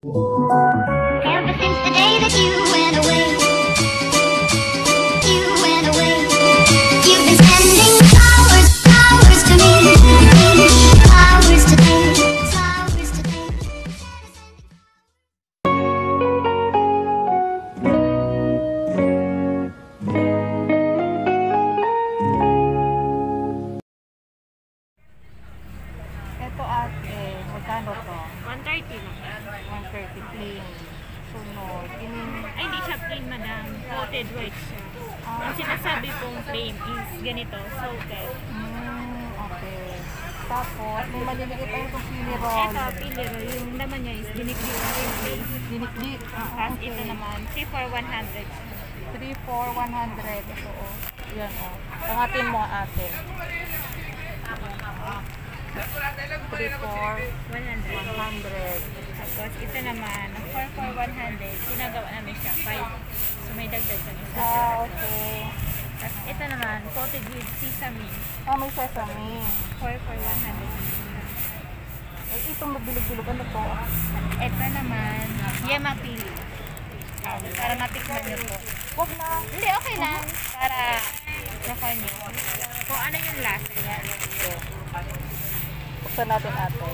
Ever since the day that you went away, you've been spending hours, hours to me, hours today, hours today. Ito ate, magkano to? 130 lang. 130 plain. Sunod. Ay, hindi siya plain, madam. Coated white siya. Ang sinasabi pong plain is ganito, salted. Okay. Tapos, may maliliit pa itong pili roll. Ito, piliro. Yung laman niya is dinikli originally. Dinikli. Tapos ito naman, 3 for 100. 3 for 100. Ito oh. Yan oh. Pangatin mo ate. 3 for 100. Tapos ito naman, 4 for 100. Ginagawa namin siya 5. So may dagdag kami sa Okay. Tapos ito naman, coated with sesame. May sesame. 4 for 100. Itong mabilog-bilog. Ano to? Ito naman, yema pili. Para matikman nyo po. Huwag na. Hindi, okay lang. Para nakuha nyo. Kung ano yung lasa yan. Buksan natin ate.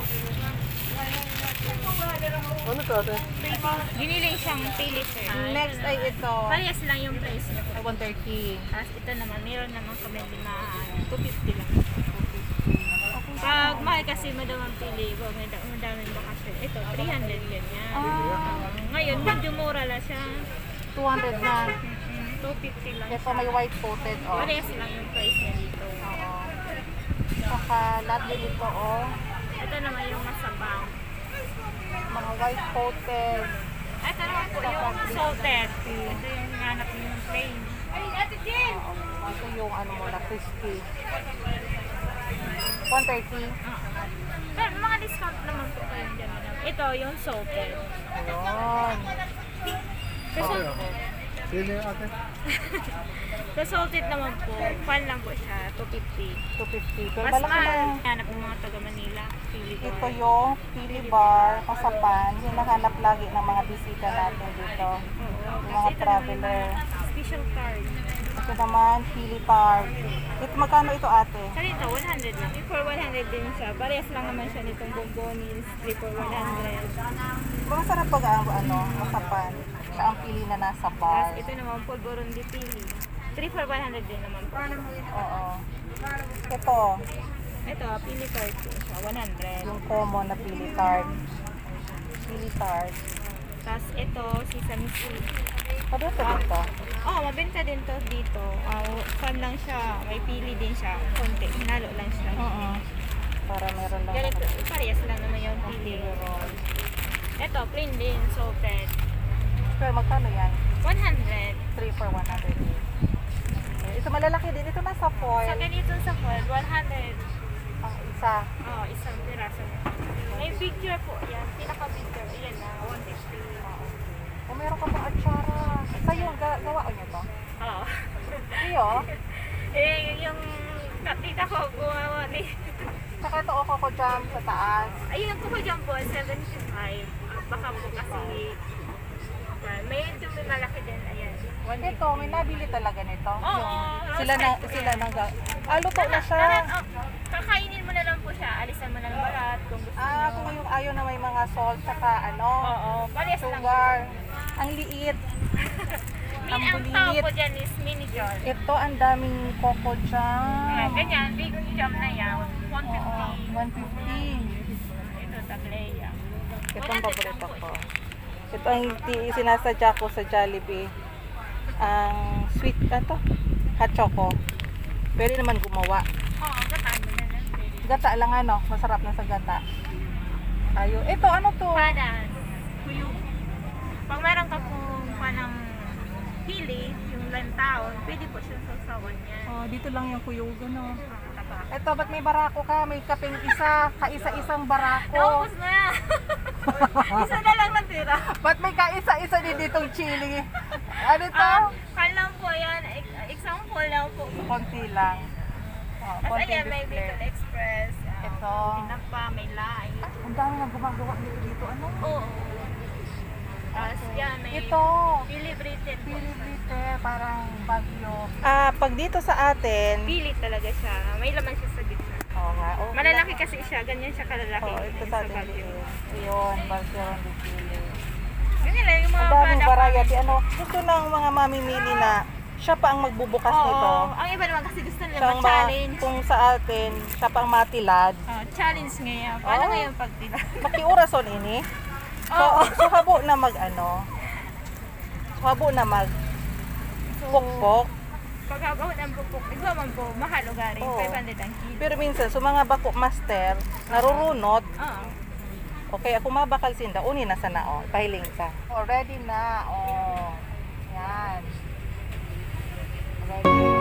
Ano to ate? Giniling siyang pili, sir. Next ay ito. Parehas lang yung price niya po. 130. Tapos ito naman, meron naman kami 250 lang. Pag mahal kasi madam ang pili, madaming bakasyon. Ito, 300 yan yan. Ngayon, medyo mura lang siya. 200 na. 250 lang Ito siya. may white coated oh. Parehas lang yung price niya dito. Oo. Saka lahat din ito oh. Ito naman yung masabang. Mga white coated. Ito naman po yung salted. Ito yung hanap niyo yung plain. Ito yung ano mo na crispy. 130. Pero mga discount naman po kayo dyan. Madam. Ito yung salted. Ayun. Kasi Sino yung ate? sa salted naman po, pan lang po siya, 250. 250. Pero Mas malaki mahal. lang. Hanap ng mga taga Manila. Pili ko. Ito yung pili bar, kasapan. Hinahanap lagi ng mga bisita natin dito. Yung mga traveler. Special card. Ito naman, pili tart. Ito, magkano ito ate? Sa dito, 100 lang. 3 for 100 din siya. Parehas lang naman siya nitong bombonis. 3 for 100. Masarap pag ano, kasapan. Siya ang pili na nasa bar. Tapos ito naman, polvoron di pili. 3 for 100 din naman po. Oo. Ito, Ito, pili card po siya, 100. yung common na pili tart. Pili tart. Tapos ito, sesame seed. Ano ito dito? Oh, mabenta din to dito. Fun lang siya. May pili din siya. Konti. Hinalo lang siya. Para meron lang. Ganito. Parehas lang naman yung pili. roll. Ito, plain din. Salted. Pero magkano yan? 100. 3 for 100. Ito malalaki din. Ito nasa Sa foil. ganito sa foil, 100. Ang isa. Oh, isang piraso niya. May picture po yan. Pinaka-picture. Ayan na. 150. O meron ka pang atsara. Sa'yo, gawaan niyo to? Oo. Iyo. Yung tita ko gumawa ni. Saka ito o ko jam sa taas. Ayun ko po dyan po, 75. Baka po kasi medyo may malaki din. Ayan. Ito, may nabili talaga nito. Oo. Sila nang luto na siya. Kakainin mo na lang po siya. Alisan mo na lang balat kung gusto mo. Kung yung ayaw na may mga salt, saka ano, Oo. Parehas lang. sugar. Ang liit. Ang tao ko dyan is mini jar. Ito, ang daming coco jam. Ganyan, big jam na yan. Oo, 150. 150. Ito, taglaya. Ito ang paborito ko. Ito ang sinasadya ko sa Jollibee. Ang sweet, ito, hot choco. Pwede naman gumawa. Oo, gataan mo na lang. Gata lang ano, masarap na sa gata. Ayo, ito ano to? Panas. Kuyo. Pag meron ka pong panang pili, yung lantaon, pwede po siyang sausawan yan. Oh, dito lang yung kuyugo no. Taba. Ito, ba't may barako ka? May kaping isa, kaisa-isang barako. Naubos na! Isa na lang natira. Ba't may kaisa-isa din ditong chili? Ano to? Kalang po yan. Example lang po. Konti lang. Oh, Tapos konti ayan, may display. Bicol Express. Ito. Pinapa, may laing. Ang dami nang gumagawa nito dito. Ano? Oo. Ito. Pili Britain. Pilipite, parang bagyo. Pag dito sa atin, Pili talaga siya. May laman siya sa gitna. oo nga. Oh, Malalaki kasi siya. Ganyan siya kalalaki. Oo, ito Yung sa atin. Baguio. Yun, Barcelona de Chile. Ganyan lang yung mga Ang daming product. variety. Ano, gusto ng mga mamimili na siya pa ang magbubukas nito. Oo. Ang iba naman kasi gusto nila Siya ang ma-challenge. kung sa atin, siya pang matilad. Challenge ngayon. Paano Oo. ngayon pag tila? Makiurason ini. So, Oo. so habo na mag ano. So habo na mag pukpok. Pag habaw ng pupuk, ikaw man po, mahal o garing. Oo. 500 ang kilo. Pero minsan, so mga bako master, narurunot. Oo. Okay, ako mabakal sinda, uni na sana o, pahiling ka. Oh, ready na, oh. Yan. Ready.